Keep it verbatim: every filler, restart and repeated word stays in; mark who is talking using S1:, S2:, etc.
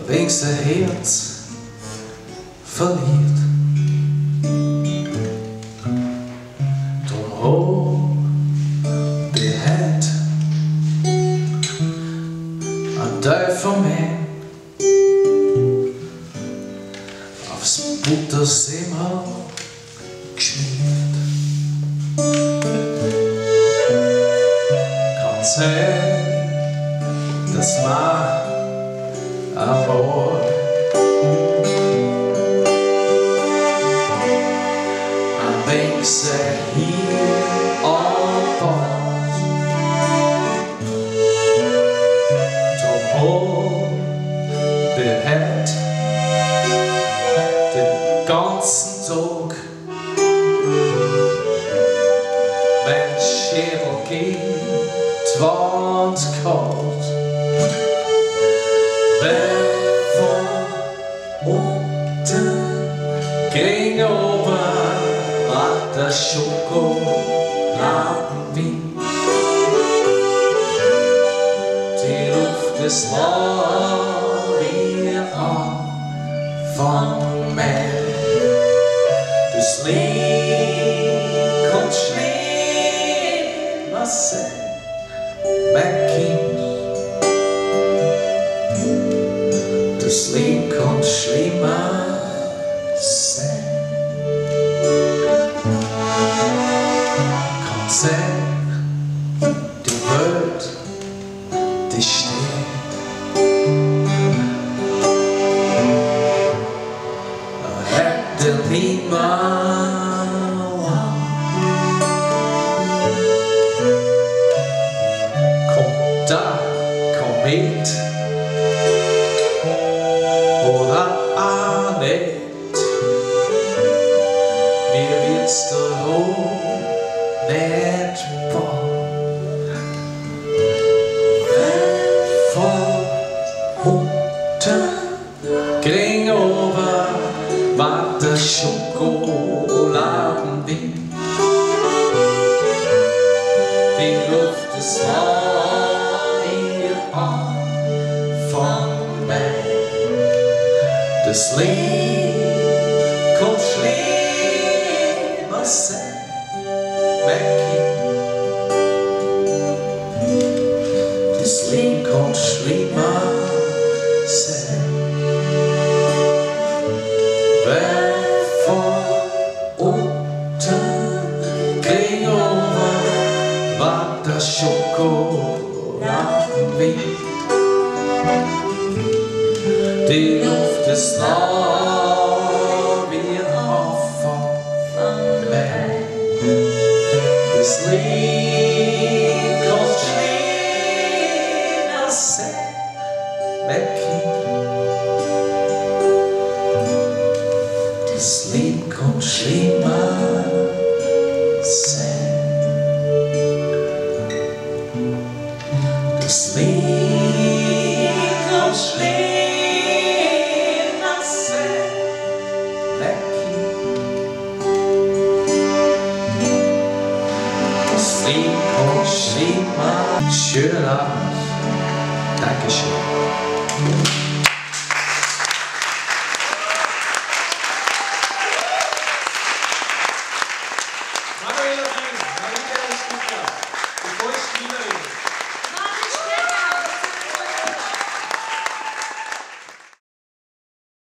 S1: wegen sein Herz verliert. Drum hoch behält ein Teil von mir aufs Butterseemal geschmiert. Kann sein, dass man amor ein wenig sei hier an Bord. Drum hoch behält den ganzen Tag mein Schädel gegen die Wand kalt. Weg von unten ging oben an der Schokoladenwind. Die Luft ist war wie Anfang Mai. Das Leben kommt schlimmer sein, mein Kind. Das Leben kann schlimmer sein. Kann sein, die Welt, die steht. Aber hätte niemand kommt da, komm mit. Oder auch nicht, mir wird's der Hof nicht bauen. Von unten ging over war der Schokoladenwind. Die Luft ist war ihr Anfang Mai. Das Leben kann schlimmer sein, mein Kind. Das Leben kann schlimmer sein. Weil von unten ging over war der Schokoladenwind. Die Luft ist nah wie Anfang Mai. Das Leben kann schlimmer sein, mein Kind. Das Leben kann schlimmer sein. Das Leben kann schlimmer sein. Das Leben kann schlimmer. Schönen Abend. Dankeschön.